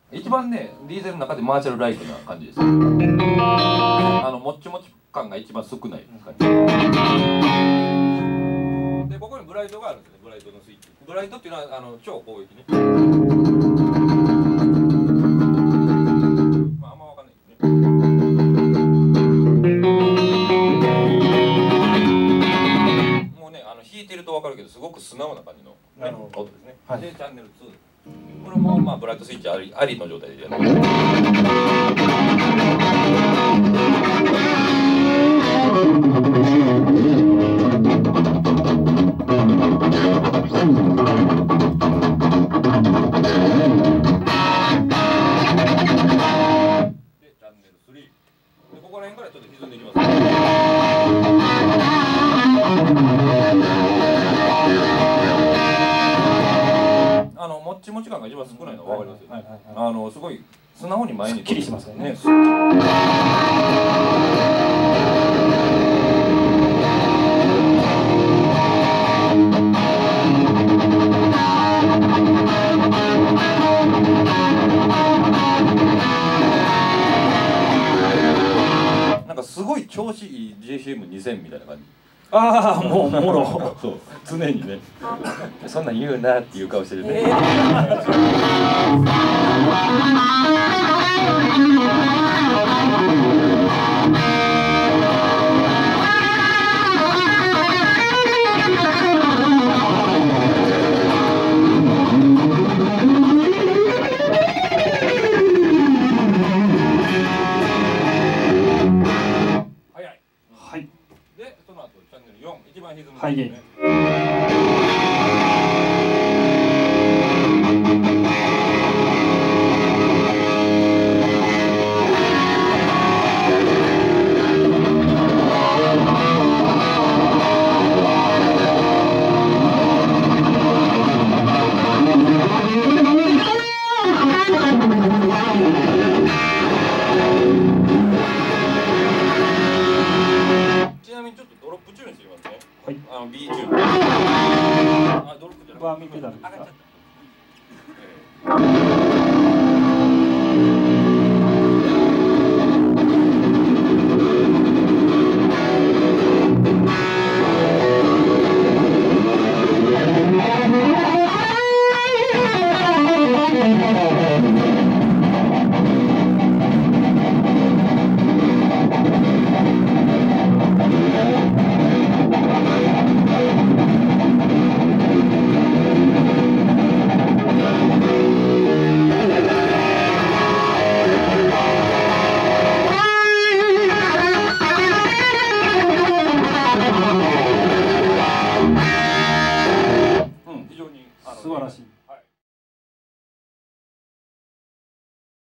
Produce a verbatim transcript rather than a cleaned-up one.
一番ねディーゼルの中でマーシャルライクな感じです。あのもっちもち感が一番少ない感じで、ここにブライトがあるんですね。ブライトのスイッチ、ブライトっていうのはあの超攻撃ね。まああんま分かんないですね。もうねあの弾いてると分かるけどすごく素直な感じの、ね、音ですね、はい、でチャンネルツー、これもまあブライトスイッチありありの状態でやる。ここら辺からちょっと歪んでいきます。あのもっちもち感が一番少ないの分かりますよね。あのすごい素直に前に。すっきりしますよね。すごい調子いい ジェイシーエムにせん みたいな感じ。 ああ、もうもろそう常にねそんなん言うなっていう顔してるね。 はい。 ちなみにちょっとドロップチューンしてみますね。 はい。 あの B チューン。あ、ドロップじゃなくて。 バーミペダルですか。素晴らしい。